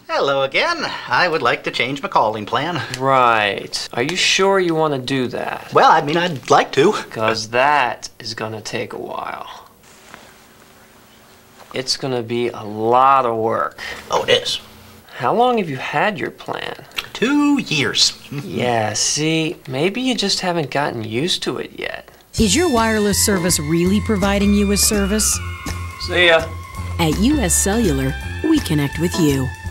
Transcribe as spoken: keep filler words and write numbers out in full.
Hello again. I would like to change my calling plan. Right. Are you sure you want to do that? Well, I mean, I'd like to. Because that is going to take a while. It's going to be a lot of work. Oh, it is. How long have you had your plan? Two years. Yeah, see, maybe you just haven't gotten used to it yet. Is your wireless service really providing you with service? See ya. At U S Cellular, we connect with you.